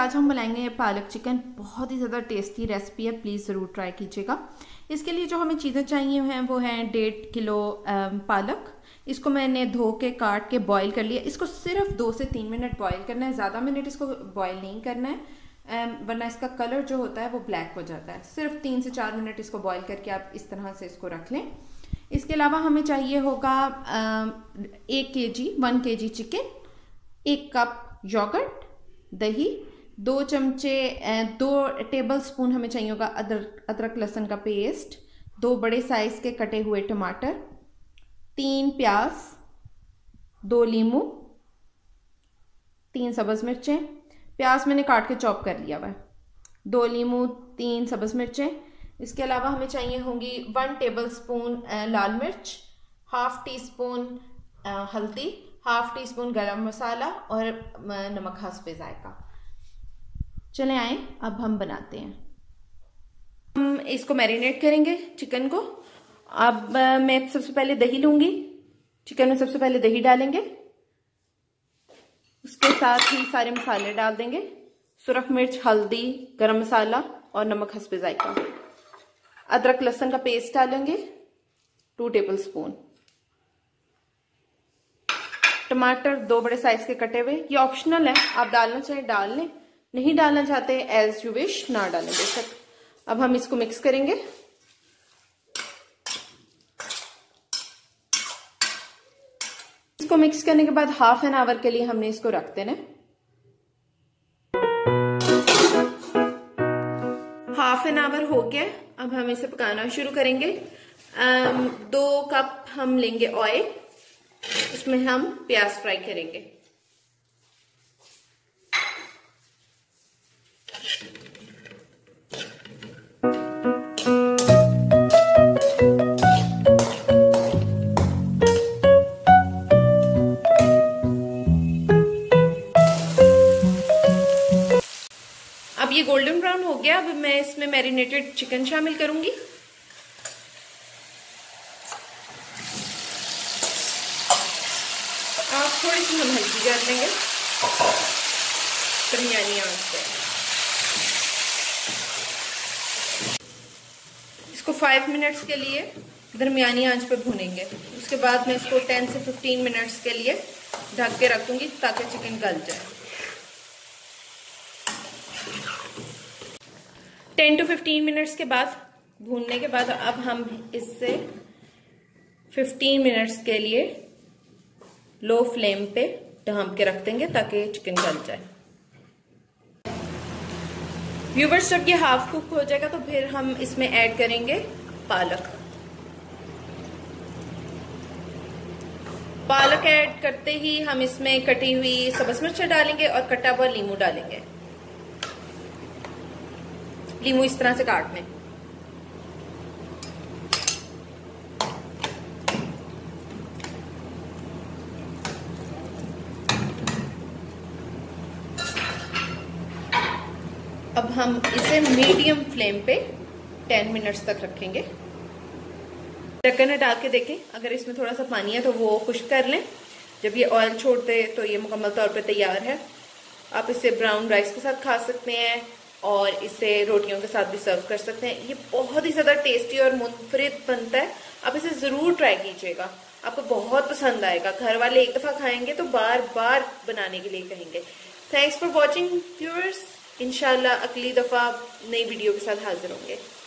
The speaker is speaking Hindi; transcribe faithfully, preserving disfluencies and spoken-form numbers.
आज हम बनाएंगे पालक चिकन। बहुत ही ज़्यादा टेस्टी रेसिपी है, प्लीज़ ज़रूर ट्राई कीजिएगा। इसके लिए जो हमें चीज़ें चाहिए हैं वो हैं डेढ़ किलो पालक। इसको मैंने धो के काट के बॉईल कर लिया। इसको सिर्फ दो से तीन मिनट बॉईल करना है, ज़्यादा मिनट इसको बॉईल नहीं करना है वरना इसका कलर जो होता है वो ब्लैक हो जाता है। सिर्फ तीन से चार मिनट इसको बॉईल करके आप इस तरह से इसको रख लें। इसके अलावा हमें चाहिए होगा एक के G one K G chicken, एक कप योगर्ट, दही, दो चमचे दो टेबल स्पून हमें चाहिए होगा अदरक अदरक लहसुन का पेस्ट, दो बड़े साइज के कटे हुए टमाटर, तीन प्याज, दो लीमू, तीन सब्ज़ मिर्चें, प्याज मैंने काट के चॉप कर लिया हुआ है, दो लीमू, तीन सब्ज़ मिर्चें। इसके अलावा हमें चाहिए होंगी वन टेबल स्पून लाल मिर्च, हाफ टी स्पून हल्दी, half teaspoon garam masala और नमक हस्बे जायका। चले आए अब हम बनाते हैं। हम इसको मैरिनेट करेंगे चिकन को। अब मैं सबसे पहले दही लूंगी। चिकन में सबसे पहले दही डालेंगे, उसके साथ ही सारे मसाले डाल देंगे, सुरख मिर्च, हल्दी, गरम मसाला और नमक हस्बे जायका। अदरक लहसुन का पेस्ट डालेंगे टू टेबल स्पून, टमाटर दो बड़े साइज के कटे हुए, ये ऑप्शनल है, आप डालना चाहे डाल लें, नहीं डालना चाहते एज यू विश ना डालें बेशक। अब हम इसको मिक्स करेंगे। इसको मिक्स करने के बाद हाफ एन आवर के लिए हमने इसको रख देना। हाफ एन आवर हो गया, अब हम इसे पकाना शुरू करेंगे। दो कप हम लेंगे ऑयल, इसमें हम प्याज फ्राई करेंगे। अब ये गोल्डन ब्राउन हो गया। अब मैं इसमें मैरिनेटेड चिकन शामिल करूंगी। आप थोड़ी सी हम हल्की कर देंगे दरमियानी आंच पे। इसको फाइव मिनट्स के लिए दरमियानी आंच पे भूनेंगे। उसके बाद मैं इसको टेन से फिफ्टीन मिनट्स के लिए ढक के रखूंगी ताकि चिकन गल जाए। टेन टू फिफ्टीन मिनट्स के बाद भूनने के बाद अब हम इससे फिफ्टीन मिनट्स के लिए लो फ्लेम पे ढांप के रख देंगे ताकि चिकन गल जाए। व्यूवर्स, जब ये हाफ कुक हो जाएगा तो फिर हम इसमें ऐड करेंगे पालक। पालक ऐड करते ही हम इसमें कटी हुई सब्ज़ मिर्च डालेंगे और कटा हुआ लीमू डालेंगे। लीमू इस तरह से काट लें। अब हम इसे मीडियम फ्लेम पे टेन मिनट्स तक रखेंगे। ढक्कन डाल के देखें, अगर इसमें थोड़ा सा पानी है तो वो खुश्क कर लें। जब ये ऑयल छोड़ दे तो ये मुकम्मल तौर पे तैयार है। आप इसे ब्राउन राइस के साथ खा सकते हैं और इसे रोटियों के साथ भी सर्व कर सकते हैं। ये बहुत ही ज़्यादा टेस्टी और मुनफरिद बनता है। आप इसे ज़रूर ट्राई कीजिएगा, आपको बहुत पसंद आएगा। घर वाले एक दफ़ा खाएंगे तो बार बार बनाने के लिए कहेंगे। Thanks for watching viewers. इंशाल्लाह अगली दफ़ा नई वीडियो के साथ हाजिर होंगे।